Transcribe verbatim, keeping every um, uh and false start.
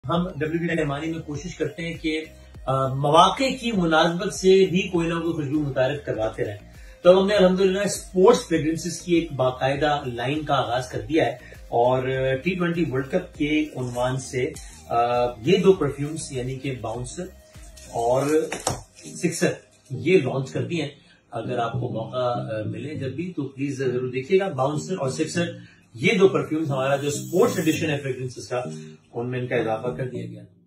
हम डब्ल्यूडी रहमानी में कोशिश करते हैं कि मौके की मुनासबत से भी कोई ना कोई खुशबू मुतारिफ करवाते रहें। तो हमने अल्हम्दुलिल्लाह स्पोर्ट्स फ्रेग्रेंसेस की एक बाकायदा लाइन का आगाज कर दिया है और टी ट्वेंटी वर्ल्ड कप के उन्वान से ये दो परफ्यूम्स यानी कि बाउंसर और सिक्सर ये लॉन्च कर दिए हैं। अगर आपको मौका मिले जब भी तो प्लीज जरूर देखिएगा। बाउंसर और सिक्सर ये दो परफ्यूम्स हमारा जो स्पोर्ट्स एडिशन है फ्रेग्रेंसेस का उनमें इनका इजाफा कर दिया गया।